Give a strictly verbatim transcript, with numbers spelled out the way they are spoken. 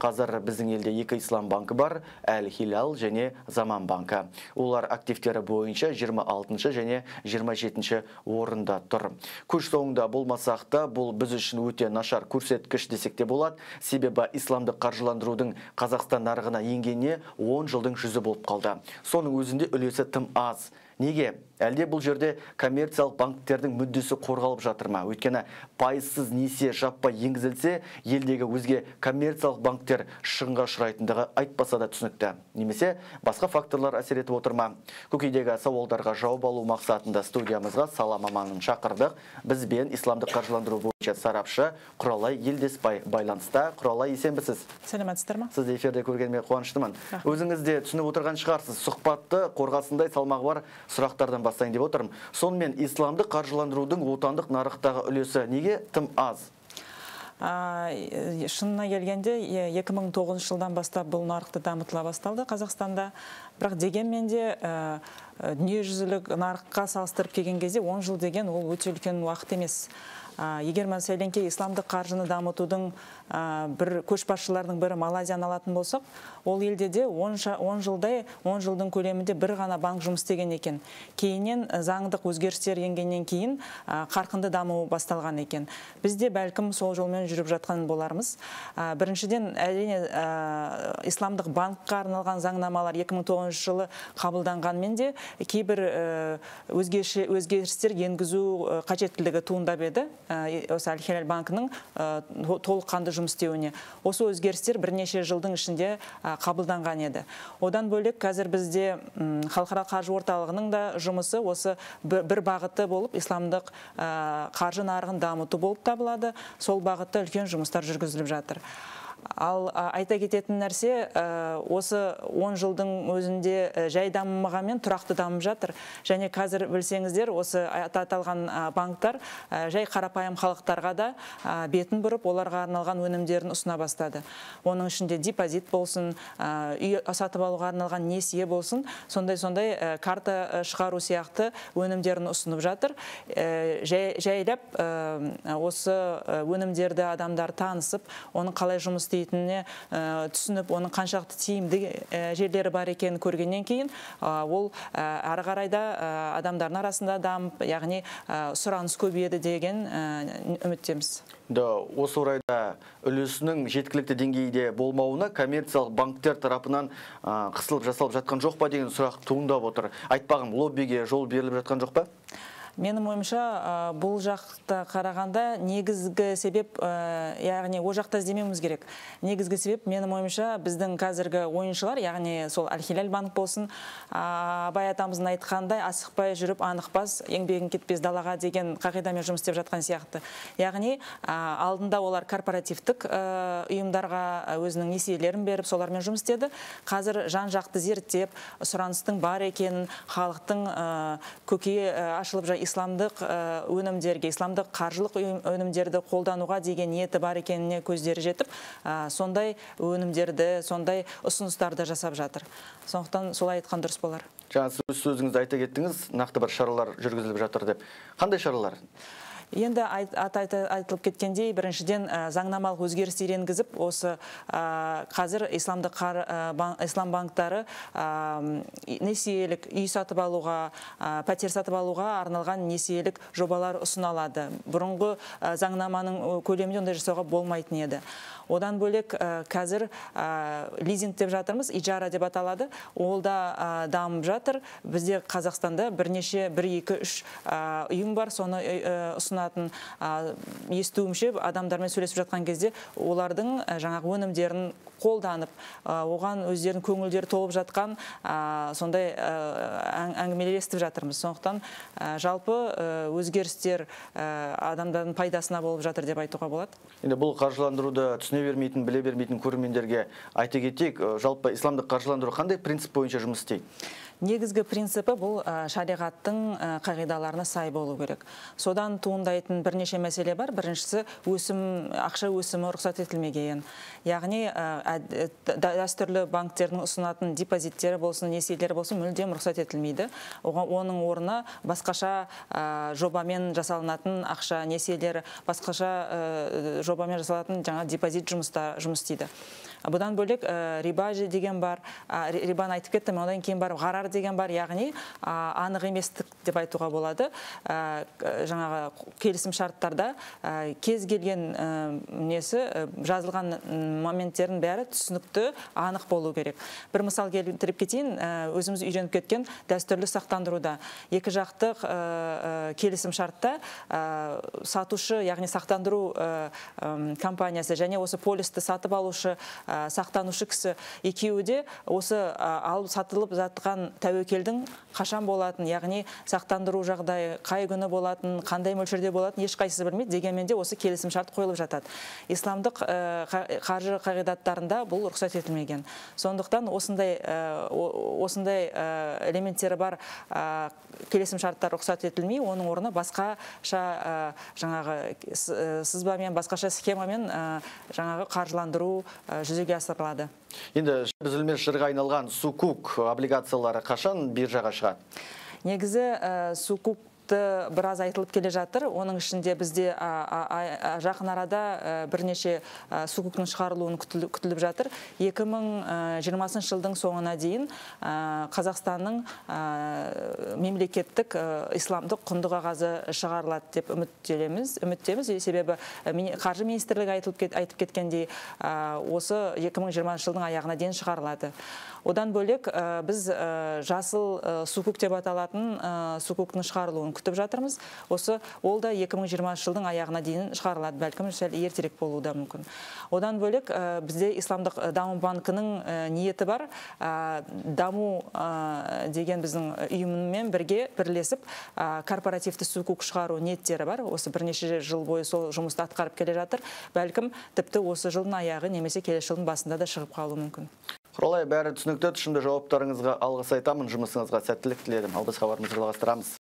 Қазір біздің елде екі ислам банкі бар, Әл-Хилал және Заман банкі. Олар активтері бойынша жиырма алтыншы және жиырма жетінші орында тұр. Көш соңында болмасақ та, бұл біз үшін өте нашар көрсеткіш десек те болады. Себебі исламдық қаржыландырудың Қазақстан нарығына енгеніне он жылдың жүзі болып қалды. Соның өзінде үлесі тым аз. Неге? Әлде бұл жерде коммерциялық банктердің мүддесі қорғалып жатыр ма? Өйткені пайызсыз несие жаппай енгізілсе, елдегі өзге коммерциялық банктер шығынға ұшырайтындығы айтпаса да түсінікті. Немесе басқа факторлар әсер етіп отыр ма? Көкейдегі сауалдарға жауап алу мақсатында студиямызға сала маманын шақырдық. Бізбен исламдық қаржыландыру бойынша сарапшы Құралай Елдеспай байланыста. Құралай, есенбісіз? Сәлеметсіздер ме? Сізді эфирде көргеніме қуаныштымын. Өзіңіз де түсініп отырған шығарсыз. Сұхбатты қорғасындай салмағы бар сұрақтардан бастайын деп отырмын. Сонымен исламдық қаржыландырудың отандық нарықтағы үлесі неге тым аз? Шынына келгенде екі мың тоғызыншы жылдан бастап бұл нарықты дамытыла басталды Қазақстанда. Бірақ дегенмен де дүниежүзілік нарыққа салыстырып келген кезде он жыл деген ол өте үлкен уақыт емес. Егер мәселенке исламдық қаржыны дамытудың бір көшбасшылардың бірі Малайзияны алатын болсақ, ол елде де он жылдай, он жылдың көлемінде бір ғана банк жұмыс істеген екен. Кейіннен заңдық өзгерістер енгеннен кейін қарқынды даму басталған екен. Біз де бәлкім сол жолмен жүріп жатқан болармыз. Біріншіден, әрине исламдық банкқа арналған заңнамалар екі мың тоғызыншы жылы қабылданғанмен де кейбір өзгерістер енгізу қажеттілігі туындап еді. Осы Әл-Хилал банкінің толыққанды жұмыс істеуіне. Осы өзгерістер бірнеше жылдың ішінде қабылданған еді. Одан бөлек қазір бізде халықаралық қаржы орталығының да жұмысы осы бір бағыты болып исламдық қаржы нарығын дамыту болып табылады. Сол бағытта үлкен жұмыстар жүргізіліп жатыр. Ал айта кететін нәрсе, осы он жылдың өзінде жай дамымағанмен тұрақты дамып жатыр. Және қазір білсеңіздер, осы аталған банктар жай қарапайым халықтарға да бетін бұрып, оларға арналған өнімдерін ұсына бастады. Оның ішінде депозит болсын, үй сатып алуға арналған несие болсын, сондай-сондай карта шығару сияқты өнімдерін ұсынып жатыр. Жайлап осы өнімдерді адамдар танысып, оның қалай жұмыс істейтініне түсініп, оның қаншақты тиімді жерлері бар екенін көргеннен кейін, ол ары қарайда адамдардың арасында дамып, яғни сұраныс көбейеді деген үміттеміз. Осы орайда үлесінің жеткілікті деңгейде болмауына коммерциялық банктер тарапынан қысылып жасалып жатқан жоқ па деген сұрақ туындап отыр. Айтпағым, лоббиге жол беріліп жатқан жоқ па? Менің ойымша, бұл жақта қарағанда негізгі себеп, яғни о жақта іздемеуіміз керек. Негізгі себеп, менің ойымша, біздің қазіргі ойыншылар, яғни сол Әл-Хилал банк болсын, Абай атамыздың айтқандай, асықпай жүріп, анықпас, еңбегін кетпес далаға деген қағидамен жұмыс істеп жатқан сияқты. Яғни, алдында олар корпоративтік ұйымдарға өзінің несиелерін беріп, солармен жұмыс істеді. Қазір жан-жақты зерттеп, сұраныстың бар екенін, халықтың көкейі ашылып жай исламдық өнімдерге, исламдық қаржылық өнімдерді қолдануға деген ниеті бар екеніне көздері жетіп, сондай өнімдерді, сондай ұсыныстарды жасап жатыр. Сондықтан солай айтқан дұрыс болар. Жаңа сіз сөзіңізді айта кеттіңіз, нақты бір шаралар жүргізіліп жатыр деп. Қандай шаралар? Енді айтылып кеткендей, біріншіден заңнамалық өзгерістер енгізіп, осы қазір ислам банктары несиелік үй сатып алуға, пәтер сатып алуға арналған несиелік жобалар ұсыналады. Бұрынғы заңнаманың көлемінде ондай жасауға болмайтын еді. Одан бөлек қазір лизинг деп жатырмыз, ижара деп аталады. Ол да дамып жатыр. Бізде Қазақстанда бірнеше, бір, екі, үш ұйым бар, соны ұсынатын. Естуімше, адамдармен сөйлесіп жатқан кезде, олардың жаңағы өнімдерін қолданып, оған өздерінің көңілдері толып жатқан сондай әңгімелер естіп жатырмыз. Сондықтан жалпы өзгерістер адамдардың пайдасына болып жатыр деп айтуға болады. Енді бұл қаржыландыруды түсіне бермейтін, біле бермейтін көрермендерге айта кетейік, жалпы исламдық қаржыландыру қандай принцип бойынша жұмыс істейді? Негізгі принципі бұл шариғаттың қағидаларына сай болу керек. Содан туындайтын бірнеше мәселе бар. Біріншісі, өсім, ақша өсімі рұқсат етілмеген. Яғни дәстүрлі банктердің ұсынатын депозиттері болсын, несиелері болсын, мүлдем рұқсат етілмейді. Оның орнына басқаша жобамен жасалынатын ақша, несиелері, басқаша жобамен жасалатын жаңа депозит жұмыста жұмыс істейді. Бұдан бөлек риба деген бар, рибаны айтып кеттім, одан кейін бар ғарар деген бар, яғни анық еместік деп айтуға болады. Жаңағы келісім шарттарда кез келген несі жазылған моменттердің бәрі түсінікті, анық болу керек. Бір мысал келтіріп кетейін, өзіміз үйреніп кеткен дәстүрлі сақтандыруда. Екі жақты келісім шартта сатушы, яғни сақтандыру компаниясы және осы полисті сатып алушы сақтанушы кісі екеуі де осы алып сатылып жатқан тәуекелдің қашан болатын, яғни сақтандыру жағдайы қай күні болатын, қандай мөлшерде болатын ешқайсысы білмейді, дегенмен де осы келісім шарт қойылып жатады. Исламдық қаржы қағидаттарында бұл рұқсат етілмеген. Сондықтан осындай осындай элементтері бар келісім шарттар рұқсат етілмей, оның орнына басқаша жаңағы сызбамен, басқаша схемамен жаңағы қаржыландыру жүзеге асырылады. Енді үзілмес жырға айналған сукук облигациялары қашан биржаға шығады? Негізі сукук біраз айтылып келе жатыр. Оның ішінде бізде жақын арада бірнеше сукуктың шығарылуын күтіліп жатыр. екі мың жиырмасыншы жылдың соңына дейін Қазақстанның мемлекеттік исламдық құнды қағазы шығарылады деп үміттеміз. Үміттеміз, себебі қаржы министрлігі айтып кеткендей, осы екі мың жиырмасыншы жылдың аяғына дейін шығарылады. Одан бөлек біз жасыл сукук деп аталатын сукуктың шығарылуын күтіп жатырмыз. Осы ол да екі мың жиырмасыншы жылдың аяғына дейін шығарылады, бәлкім сәл ертерек болуы да мүмкін. Одан бөлек бізде Исламдық даму банкінің ниеті бар. Даму деген біздің ұйымымен бірге бірлесіп корпоративті сукук шығару ниеттері бар. Осы бірнеше жыл бойы сол жұмысты атқарып келе жатыр. Бәлкім тіпті осы жылдың аяғы немесе келесі жылдың басында да шығып қалуы мүмкін. Құралай, бәрі түсінікті, тұшымды жауаптарыңызға алғыс айтамын, жұмысыңызға сәттілік тіледім. Ал біз хабарымызды жалғастырамыз.